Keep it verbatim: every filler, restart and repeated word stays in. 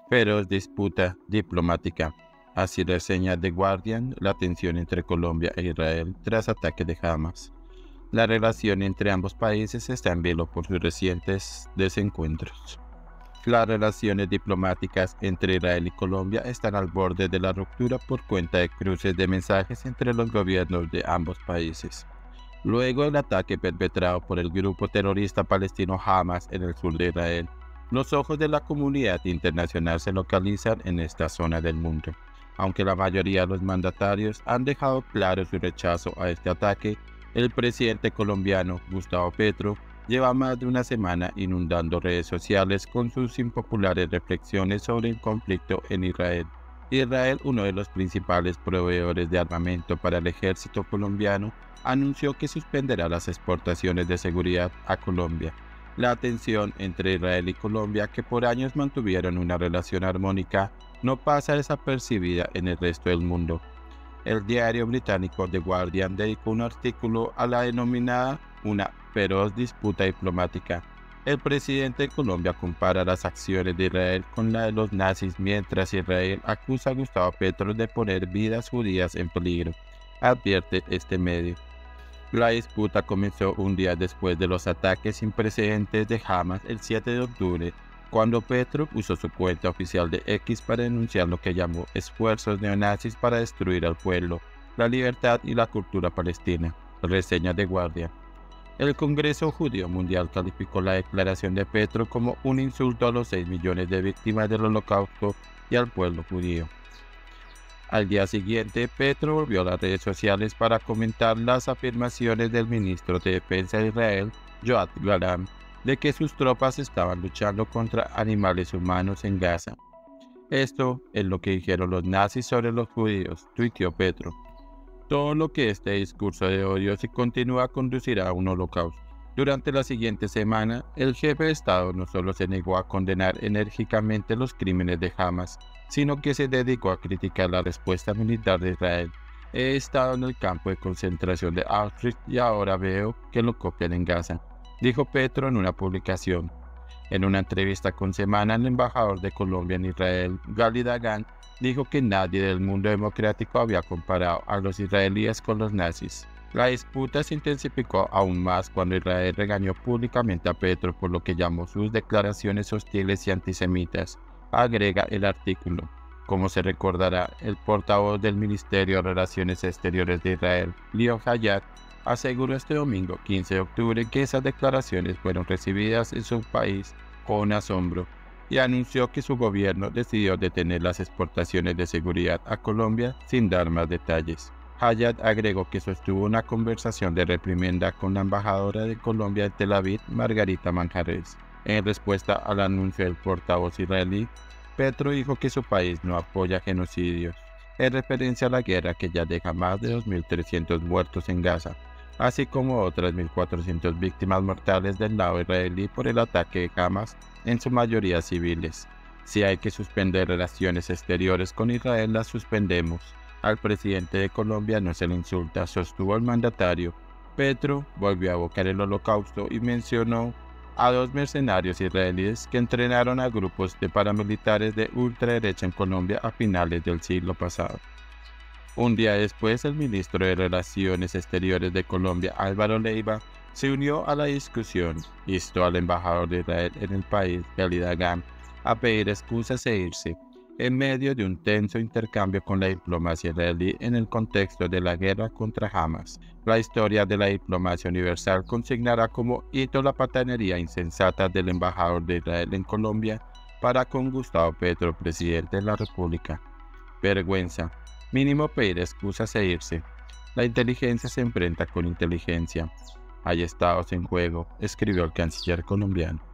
Feroz disputa diplomática. Así reseña The Guardian la tensión entre Colombia e Israel tras ataque de Hamas. La relación entre ambos países está en vilo por sus recientes desencuentros. Las relaciones diplomáticas entre Israel y Colombia están al borde de la ruptura por cuenta de cruces de mensajes entre los gobiernos de ambos países. Luego del ataque perpetrado por el grupo terrorista palestino Hamas en el sur de Israel, los ojos de la comunidad internacional se localizan en esta zona del mundo. Aunque la mayoría de los mandatarios han dejado claro su rechazo a este ataque, el presidente colombiano Gustavo Petro lleva más de una semana inundando redes sociales con sus impopulares reflexiones sobre el conflicto en Israel. Israel, uno de los principales proveedores de armamento para el ejército colombiano, anunció que suspenderá las exportaciones de seguridad a Colombia. La tensión entre Israel y Colombia, que por años mantuvieron una relación armónica, no pasa desapercibida en el resto del mundo. El diario británico The Guardian dedicó un artículo a la denominada una feroz disputa diplomática. El presidente de Colombia compara las acciones de Israel con la de los nazis, mientras Israel acusa a Gustavo Petro de poner vidas judías en peligro, advierte este medio. La disputa comenzó un día después de los ataques sin precedentes de Hamas el siete de octubre, cuando Petro usó su cuenta oficial de X para denunciar lo que llamó esfuerzos neonazis para destruir al pueblo, la libertad y la cultura palestina. Reseña The Guardian. El Congreso Judío Mundial calificó la declaración de Petro como un insulto a los seis millones de víctimas del Holocausto y al pueblo judío. Al día siguiente, Petro volvió a las redes sociales para comentar las afirmaciones del ministro de Defensa de Israel, Yoav Gallant, de que sus tropas estaban luchando contra animales humanos en Gaza. Esto es lo que dijeron los nazis sobre los judíos, tuiteó Petro. Todo lo que este discurso de odio se continúa conducirá a un holocausto. Durante la siguiente semana, el jefe de Estado no solo se negó a condenar enérgicamente los crímenes de Hamas, sino que se dedicó a criticar la respuesta militar de Israel. He estado en el campo de concentración de Auschwitz y ahora veo que lo copian en Gaza, dijo Petro en una publicación. En una entrevista con Semana, el embajador de Colombia en Israel, Gali Dagan, dijo que nadie del mundo democrático había comparado a los israelíes con los nazis. La disputa se intensificó aún más cuando Israel regañó públicamente a Petro por lo que llamó sus declaraciones hostiles y antisemitas. Agrega el artículo. Como se recordará, el portavoz del Ministerio de Relaciones Exteriores de Israel, Lior Hayat, aseguró este domingo quince de octubre que esas declaraciones fueron recibidas en su país con asombro y anunció que su gobierno decidió detener las exportaciones de seguridad a Colombia sin dar más detalles. Hayat agregó que sostuvo una conversación de reprimenda con la embajadora de Colombia en Tel Aviv, Margarita Manjarres. En respuesta al anuncio del portavoz israelí, Petro dijo que su país no apoya genocidios, en referencia a la guerra que ya deja más de dos mil trescientos muertos en Gaza, así como otras mil cuatrocientas víctimas mortales del lado israelí por el ataque de Hamas, en su mayoría civiles. Si hay que suspender relaciones exteriores con Israel, las suspendemos. Al presidente de Colombia no se le insulta, sostuvo el mandatario. Petro volvió a evocar el Holocausto y mencionó a dos mercenarios israelíes que entrenaron a grupos de paramilitares de ultraderecha en Colombia a finales del siglo pasado. Un día después, el ministro de Relaciones Exteriores de Colombia, Álvaro Leiva, se unió a la discusión y instó al embajador de Israel en el país, Gali Dagan, a pedir excusas e irse, en medio de un tenso intercambio con la diplomacia israelí en el contexto de la guerra contra Hamas. La historia de la diplomacia universal consignará como hito la patanería insensata del embajador de Israel en Colombia para con Gustavo Petro, presidente de la República. Vergüenza. Mínimo pedir excusas e irse. La inteligencia se enfrenta con inteligencia. Hay estados en juego, escribió el canciller colombiano.